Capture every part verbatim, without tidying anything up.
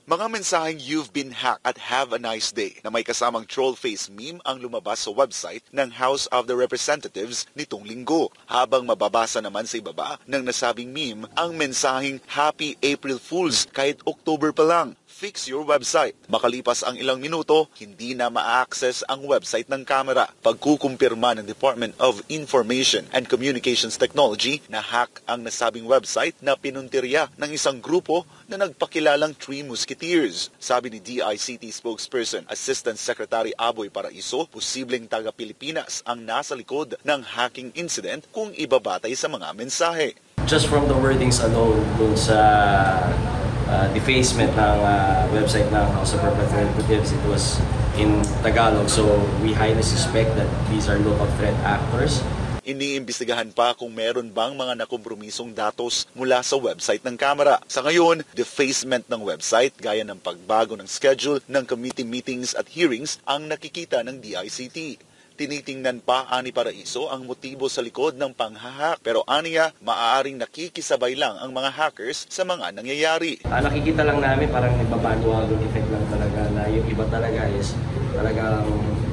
Mga mensaheng "You've been hacked" at "Have a nice day" na may kasamang troll face meme ang lumabas sa website ng House of the Representatives nitong linggo. Habang mababasa naman sa ibaba ng nasabing meme ang mensaheng "Happy April Fools" kahit October pa lang. Fix your website. Makalipas ang ilang minuto, hindi na ma-access ang website ng kamera. Pagkukumpirma ng Department of Information and Communications Technology na hack ang nasabing website na pinuntirya ng isang grupo na nagpakilalang Three Musketeers. Sabi ni D I C T spokesperson Assistant Secretary Aboy Paraiso, posibleng taga-Pilipinas ang nasa likod ng hacking incident kung ibabatay sa mga mensahe. Just from the wordings alone dun sa Uh, defacement ng uh, website ng House of Representatives, it was in Tagalog, so we highly suspect that these are local threat actors. Iniimbestigahan pa kung meron bang mga nakompromisong datos mula sa website ng Kamara. Sa ngayon, defacement ng website gaya ng pagbago ng schedule ng committee meetings at hearings ang nakikita ng D I C T. Tinitingnan pa ani Paraiso ang motibo sa likod ng panghahack, pero aniya maaaring nakikisabay lang ang mga hackers sa mga nangyayari. Uh, nakikita lang namin parang nagbabago-bagong effect lang talaga na yung iba talaga is talagang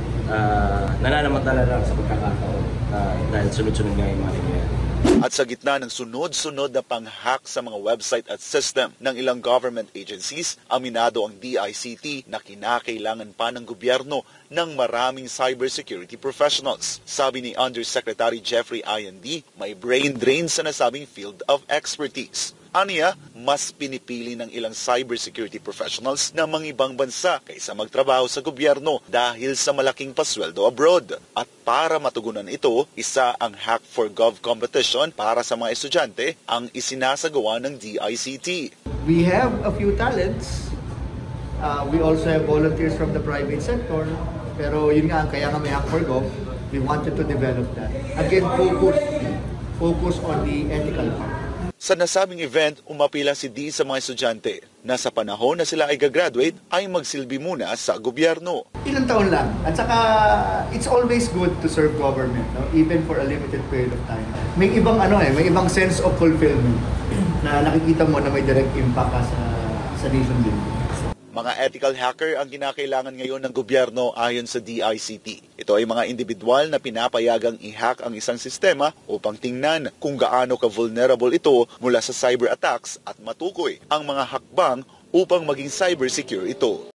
uh, nananamantala lang sa pagkakataon uh, dahil sunod-sunod nga yung mga nangyayari. At sa gitna ng sunod-sunod na panghack sa mga website at system ng ilang government agencies, aminado ang D I C T na kinakailangan pa ng gobyerno ng maraming cybersecurity professionals. Sabi ni Undersecretary Jeffrey Indi, may brain drain sa nasabing field of expertise. Aniya, mas pinipili ng ilang cybersecurity professionals na mangibang bansa kaysa magtrabaho sa gobyerno dahil sa malaking pasweldo abroad. At para matugunan ito, isa ang Hack for Gov competition para sa mga estudyante ang isinasagawa ng D I C T. We have a few talents. Uh, we also have volunteers from the private sector. Pero yun nga, kaya nga may Hack for Gov, we wanted to develop that. Again, focus, focus on the ethical part. Sa nasabing event, umapila si D sa mga estudyante na sa panahon na sila ay gagraduate ay magsilbi muna sa gobyerno. Ilang taon lang. At saka, it's always good to serve government, no? Even for a limited period of time. May ibang ano eh, may ibang sense of fulfillment na nakikita mo na may direct impact ka sa, sa nation building. Mga ethical hacker ang kinakailangan ngayon ng gobyerno ayon sa D I C T. Ito ay mga individual na pinapayagang i-hack ang isang sistema upang tingnan kung gaano ka-vulnerable ito mula sa cyber attacks at matukoy ang mga hakbang upang maging cyber secure ito.